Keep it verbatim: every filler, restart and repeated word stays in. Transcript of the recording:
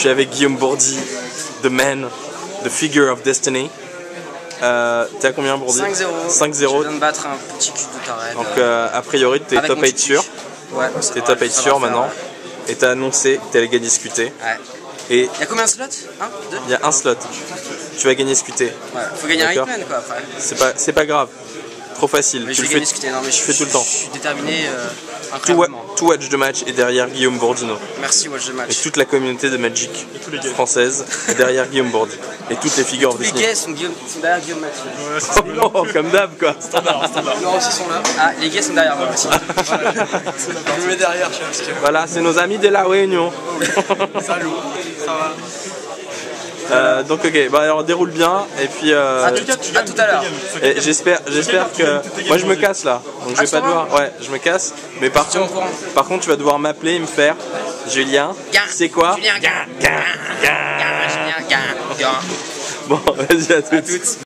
suis avec Guillaume Bourdi, The Man, The Figure of Destiny. Euh, t'es à combien Bourdi? cinq zéro. cinq zéro. Je viens de battre un petit cul de tarède. Donc euh, a priori t'es top huit sûr. Ouais, t'es top huit sûr maintenant. Ouais. Et t'as annoncé que t'allais gagner ce Q T. Ouais. Et il y a combien de slots? Un, deux? Il y a un slot. Tu vas gagner ce Q T. Ouais, faut gagner un hitman quoi après. C'est pas, c'est pas grave. Trop facile. Mais tu je le vais fais, ce Q T. Non, mais je, tu fais je, tout le temps. Je suis déterminé euh, tout, incroyablement. tout Watch de Match est derrière Guillaume Bourdino. Merci Watch de Match. Et toute la communauté de Magic française est derrière Guillaume Bourdi. Et toutes les figures tous les gays sont, sont derrière Guillaume Match. Ouais, oh, comme d'hab quoi. Standard, standard. Non, aussi sont là. Ah, les gays sont derrière moi aussi. Voilà. Je me mets derrière, je sais pas. Voilà, c'est nos amis de la Réunion. Salut, ça va. Euh, donc ok, bah alors déroule bien et puis euh, à, tout, à tout à l'heure. Et j'espère, j'espère que moi je me casse là, donc je vais pas devoir, ouais, je me casse. Mais par contre, par contre tu vas devoir m'appeler et me faire Julien. C'est quoi? Julien, Bon, vas-y à toutes.